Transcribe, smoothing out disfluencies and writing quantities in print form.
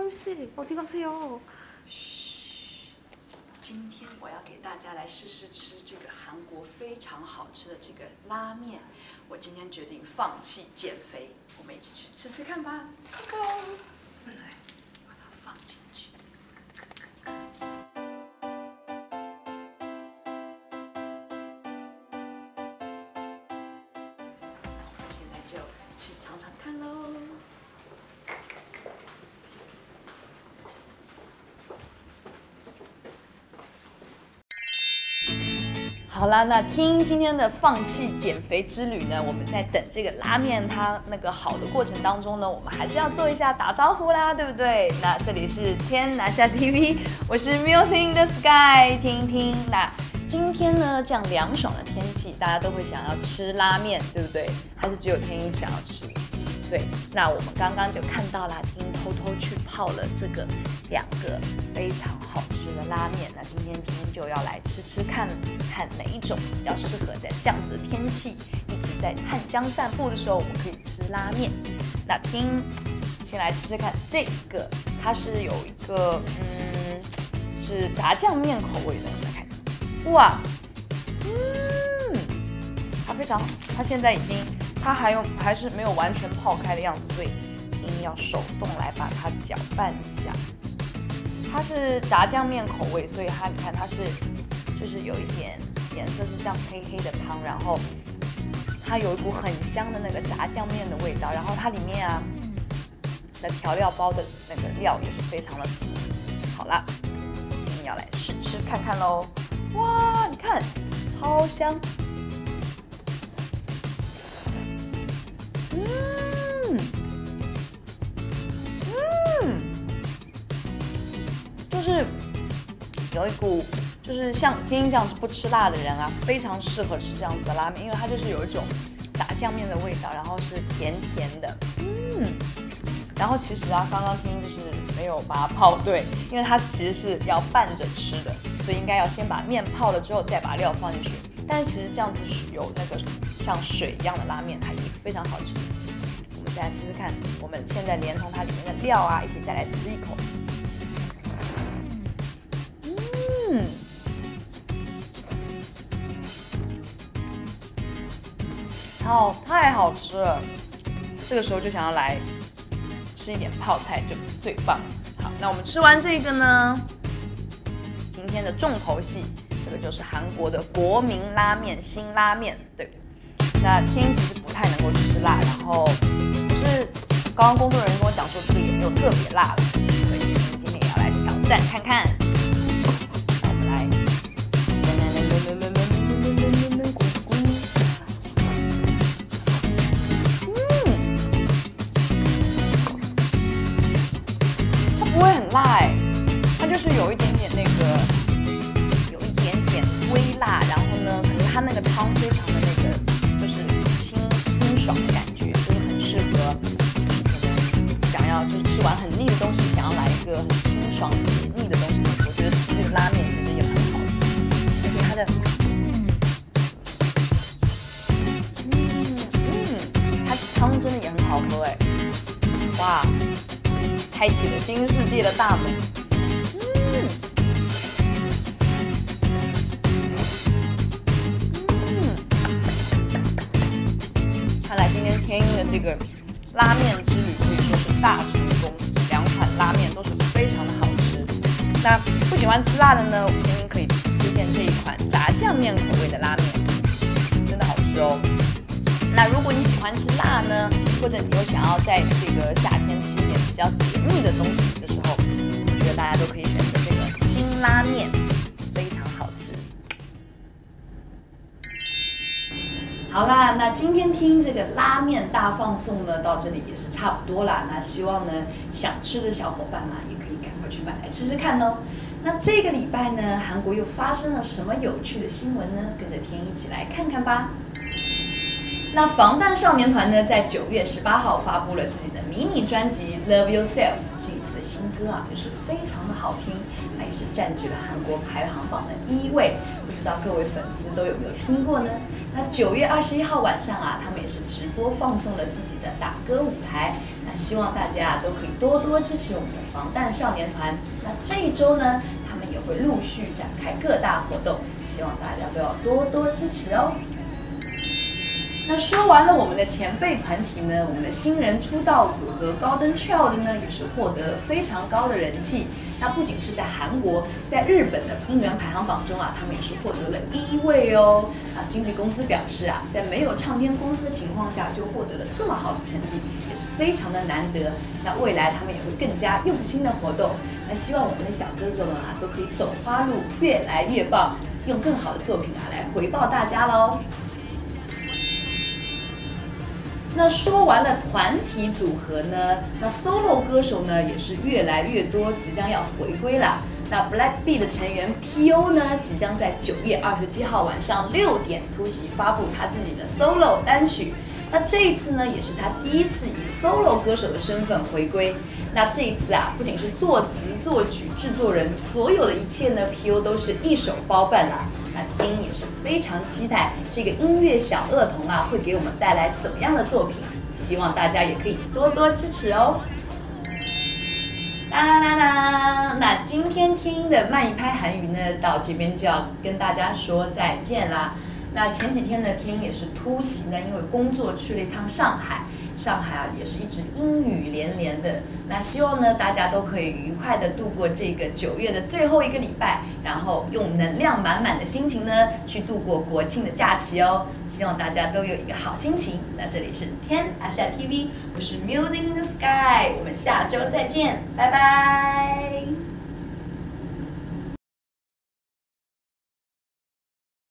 씨 어디 가세요? 今天我要给大家来试试吃这个韩国非常好吃的这个拉面。我今天决定放弃减肥，我们一起去吃吃看吧。Go！ 来，把它放进去。现在就去尝尝看喽。 好啦，那听今天的放弃减肥之旅呢，我们在等这个拉面它那个好的过程当中呢，我们还是要做一下打招呼啦，对不对？那这里是天拿下 TV， 我是 MC 的 Sky， 听听。那今天呢，这样凉爽的天气，大家都会想要吃拉面，对不对？还是只有天音想要吃？对，那我们刚刚就看到啦，天音偷偷去泡了这个2个非常好吃的拉面。那今天天音就要来吃吃看，看哪一种比较适合在这样子的天气，一起在汉江散步的时候，我们可以吃拉面。那天音先来吃吃看，这个它是有一个是炸酱面口味的，我们来看，哇，它非常好，它现在已经。 它还是没有完全泡开的样子，所以天音要手动来把它搅拌一下。它是炸酱面口味，所以它你看它是就是有一点颜色是这样黑黑的汤，然后它有一股很香的那个炸酱面的味道，然后它里面啊的调料包的那个料也是非常的足。好啦，天音要来试吃看看喽！哇，你看，超香！ 就是有一股，就是像天音这样是不吃辣的人啊，非常适合吃这样子的拉面，因为它就是有一种炸酱面的味道，然后是甜甜的，然后其实啊，刚刚天音就是没有把它泡对，因为它其实是要拌着吃的，所以应该要先把面泡了之后再把料放进去。但是其实这样子有那个像水一样的拉面，它也非常好吃。我们再来试试看，我们现在连同它里面的料啊一起再来吃一口。 太好吃了！这个时候就想要来吃一点泡菜，就最棒。好，那我们吃完这个呢，今天的重头戏，这个就是韩国的国民拉面辛拉面。对，那天音其实不太能够吃辣，然后可是刚刚工作人员跟我讲说这个也没有特别辣了，所以今天也要来挑战看看。 辣哎，它就是有一点点那个，有一点点微辣，然后呢，可是它那个汤非常的那个，就是清爽的感觉，就是很适合，可能想要就是吃完很腻的东西，想要来一个很清爽解腻的东西，我觉得吃这个拉面其实也很好，而且它的，它汤真的也很好喝哎，哇！ 开启了新世界的大门。看来今天天音的这个拉面之旅可以说是大成功，2款拉面都是非常的好吃。那不喜欢吃辣的呢，天音可以推荐这一款炸酱面口味的拉面，真的好吃哦。那如果你喜欢吃辣呢，或者你又想要在这个夏天吃一点比较解腻的东西的时候，我觉得大家都可以选择这个辛拉面，非常好吃。好啦，那今天听这个拉面大放送呢，到这里也是差不多啦。那希望呢，想吃的小伙伴嘛，也可以赶快去买来吃吃看哦。那这个礼拜呢，韩国又发生了什么有趣的新闻呢？跟着天一起来看看吧。 那防弹少年团呢，在9月18号发布了自己的迷你专辑《Love Yourself》，这一次的新歌啊，就是非常的好听，那也是占据了韩国排行榜的1位。不知道各位粉丝都有没有听过呢？那9月21号晚上啊，他们也是直播放送了自己的打歌舞台。那希望大家都可以多多支持我们的防弹少年团。那这一周呢，他们也会陆续展开各大活动，希望大家都要多多支持哦。那说完了我们的前辈团体呢，我们的新人出道组合Golden Child呢，也是获得了非常高的人气。那不仅是在韩国，在日本的音源排行榜中啊，他们也是获得了1位哦。啊，经纪公司表示啊，在没有唱片公司的情况下就获得了这么好的成绩，也是非常的难得。那未来他们也会更加用心的活动。那希望我们的小哥哥们啊，都可以走花路，越来越棒，用更好的作品啊来回报大家喽。那说完了团体组合呢，那 solo 歌手呢也是越来越多，即将要回归啦。那 BLACKPINK 的成员 PO 呢，即将在9月27号晚上6点突袭发布他自己的 solo 单曲。那这一次呢，也是他第一次以 solo 歌手的身份回归。那这一次啊，不仅是作词、作曲、制作人，所有的一切呢 ，PO 都是一手包办啦。那天也是非常期待这个音乐小恶童啊，会给我们带来怎么样的作品？希望大家也可以多多支持哦。啦啦啦啦！那今天天音的慢一拍韩语呢，到这边就要跟大家说再见啦。那前几天呢，天音也是突袭呢，因为工作去了一趟上海。上海啊，也是一直阴雨连连的。那希望呢，大家都可以愉快的度过这个9月的最后1个礼拜，然后用能量满满的心情呢，去度过国庆的假期哦。希望大家都有一个好心情。那这里是天阿夏 TV， 我是 Music in the Sky， 我们下周再见，拜拜。